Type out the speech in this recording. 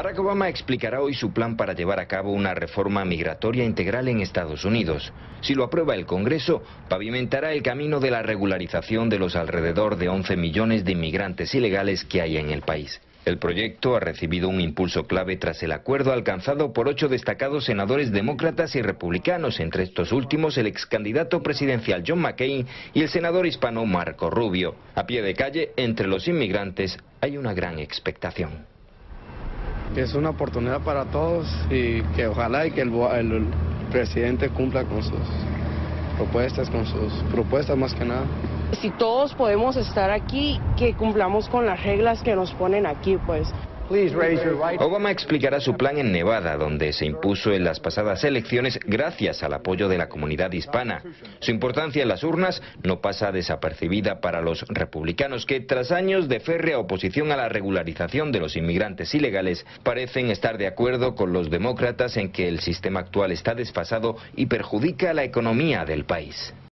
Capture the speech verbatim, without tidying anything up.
Barack Obama explicará hoy su plan para llevar a cabo una reforma migratoria integral en Estados Unidos. Si lo aprueba el Congreso, pavimentará el camino de la regularización de los alrededor de once millones de inmigrantes ilegales que hay en el país. El proyecto ha recibido un impulso clave tras el acuerdo alcanzado por ocho destacados senadores demócratas y republicanos, entre estos últimos el ex candidato presidencial John McCain y el senador hispano Marco Rubio. A pie de calle, entre los inmigrantes, hay una gran expectación. Es una oportunidad para todos y que ojalá y que el, el presidente cumpla con sus propuestas, con sus propuestas más que nada. Si todos podemos estar aquí, que cumplamos con las reglas que nos ponen aquí, pues. Obama explicará su plan en Nevada, donde se impuso en las pasadas elecciones gracias al apoyo de la comunidad hispana. Su importancia en las urnas no pasa desapercibida para los republicanos que, tras años de férrea oposición a la regularización de los inmigrantes ilegales, parecen estar de acuerdo con los demócratas en que el sistema actual está desfasado y perjudica a la economía del país.